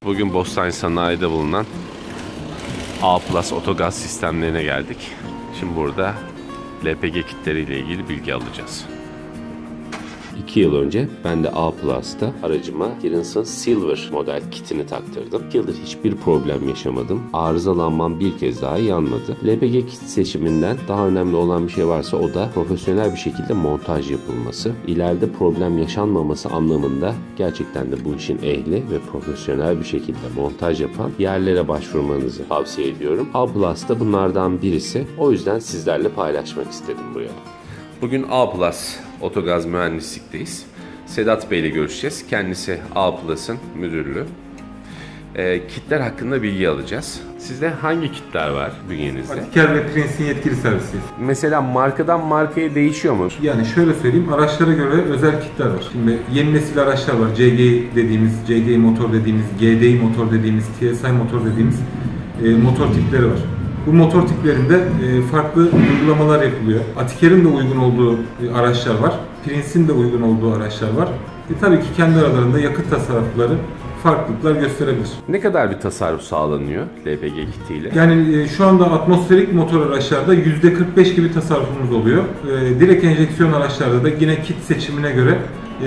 Bugün Bostancı Sanayi'de bulunan A+ otogaz sistemlerine geldik. Şimdi burada LPG kitleriyle ilgili bilgi alacağız. 2 yıl önce ben de A+'da aracıma Kirinson Silver model kitini taktırdım. 2 yıldır hiçbir problem yaşamadım. Arızalanmam bir kez daha yanmadı. LPG kit seçiminden daha önemli olan bir şey varsa o da profesyonel bir şekilde montaj yapılması. İleride problem yaşanmaması anlamında gerçekten de bu işin ehli ve profesyonel bir şekilde montaj yapan yerlere başvurmanızı tavsiye ediyorum. A+ da bunlardan birisi. O yüzden sizlerle paylaşmak istedim buraya. Bugün A+ Otogaz Mühendislik'teyiz. Sedat Bey ile görüşeceğiz. Kendisi A+'ın müdürlüğü. Kitler hakkında bilgi alacağız. Sizde hangi kitler var bünyenizde? Atiker ve Prince'in yetkili servisiyiz. Mesela markadan markaya değişiyor mu? Yani şöyle söyleyeyim, araçlara göre özel kitler var. Şimdi yeni nesil araçlar var. CGI dediğimiz, CGI motor dediğimiz, GDI motor dediğimiz, TSI motor dediğimiz motor tipleri var. Bu motor tiplerinde farklı uygulamalar yapılıyor. Atiker'in de uygun olduğu araçlar var. Prince'in de uygun olduğu araçlar var. Tabii ki kendi aralarında yakıt tasarrufları farklılıklar gösterebilir. Ne kadar bir tasarruf sağlanıyor LPG kitiyle? Yani şu anda atmosferik motor araçlarda %45 gibi tasarrufumuz oluyor. Direkt enjeksiyon araçlarda da yine kit seçimine göre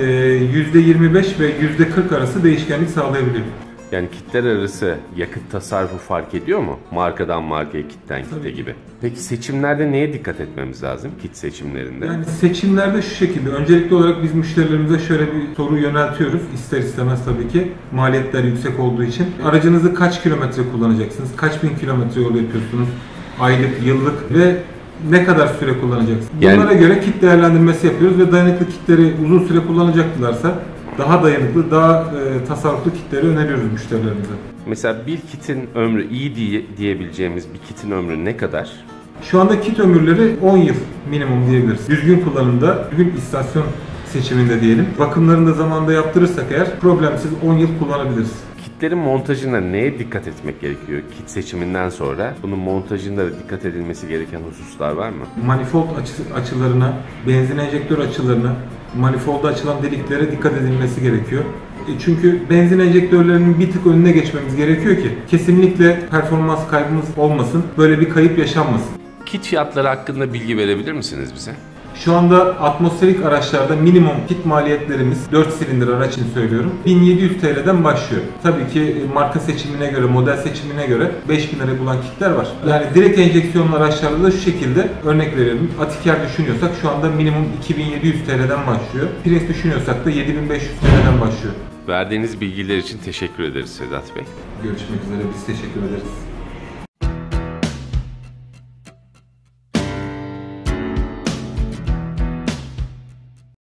%25 ve %40 arası değişkenlik sağlayabiliyor. Yani kitler arası yakıt tasarrufu fark ediyor mu? Markadan markaya, kitten kite gibi. Peki seçimlerde neye dikkat etmemiz lazım kit seçimlerinde? Yani seçimlerde şu şekilde. Öncelikli olarak biz müşterilerimize şöyle bir soru yöneltiyoruz. İster istemez tabii ki. Maliyetler yüksek olduğu için. Aracınızı kaç kilometre kullanacaksınız? Kaç bin kilometre yol yapıyorsunuz? Aylık, yıllık ve ne kadar süre kullanacaksınız? Bunlara göre kit değerlendirmesi yapıyoruz ve dayanıklı kitleri uzun süre kullanacaklarsa daha dayanıklı, daha tasarruflu kitleri öneriyoruz müşterilerimize. Mesela bir kitin ömrü, iyi diyebileceğimiz bir kitin ömrü ne kadar? Şu anda kit ömürleri 10 yıl minimum diyebiliriz. Düzgün kullanımda, düzgün istasyon seçiminde diyelim. Bakımlarını da zamanında yaptırırsak eğer problemsiz 10 yıl kullanabiliriz. Kitlerin montajına neye dikkat etmek gerekiyor kit seçiminden sonra? Bunun montajında da dikkat edilmesi gereken hususlar var mı? Manifold açılarına, benzin enjektör açılarına, manifolda açılan deliklere dikkat edilmesi gerekiyor. Çünkü benzin enjektörlerinin bir tık önüne geçmemiz gerekiyor ki kesinlikle performans kaybımız olmasın, böyle bir kayıp yaşanmasın. Kit fiyatları hakkında bilgi verebilir misiniz bize? Şu anda atmosferik araçlarda minimum kit maliyetlerimiz 4 silindir araç için söylüyorum 1700 TL'den başlıyor. Tabii ki marka seçimine göre, model seçimine göre 5000 lira bulan kitler var. Yani direkt enjeksiyonlu araçlarda da şu şekilde örnek verelim. Atiker düşünüyorsak şu anda minimum 2700 TL'den başlıyor. Prince düşünüyorsak da 7500 TL'den başlıyor. Verdiğiniz bilgiler için teşekkür ederiz Sedat Bey. Görüşmek üzere, biz teşekkür ederiz.